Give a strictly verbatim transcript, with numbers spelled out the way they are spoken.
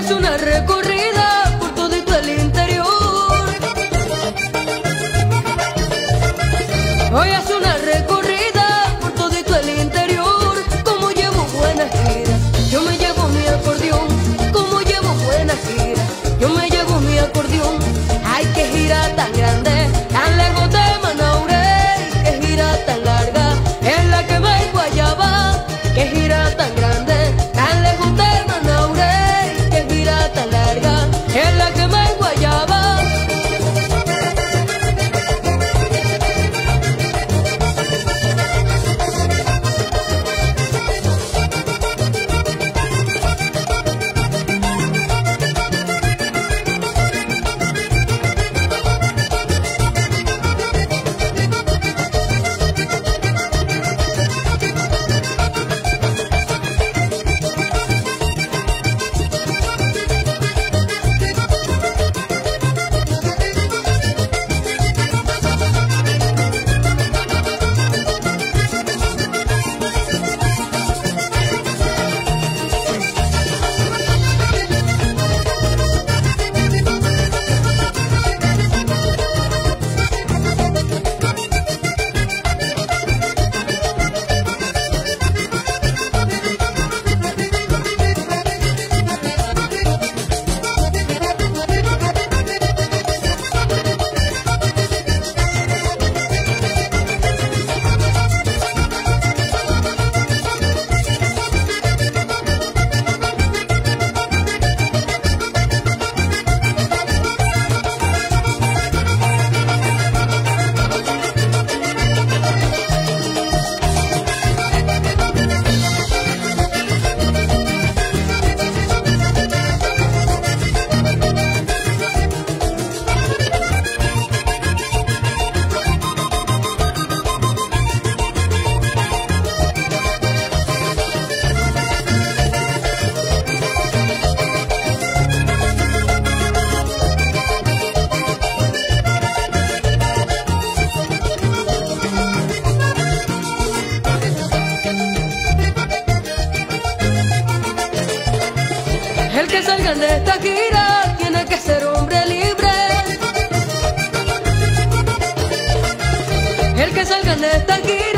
es una recorrida por todito el interior. Hoy es una recorrida por todito el interior. Como llevo buena gira, yo me llevo mi acordeón. Como llevo buena gira, yo me llevo mi acordeón. Ay, qué gira tan grande, tan lejos de Manaure. Qué gira tan larga, es la que va en Guayaba. Qué gira tan grande, tan lejos de Manaure. Qué gira tan larga, es la que va en Guayaba. El que salga de esta gira tiene que ser hombre libre. El que salga de esta gira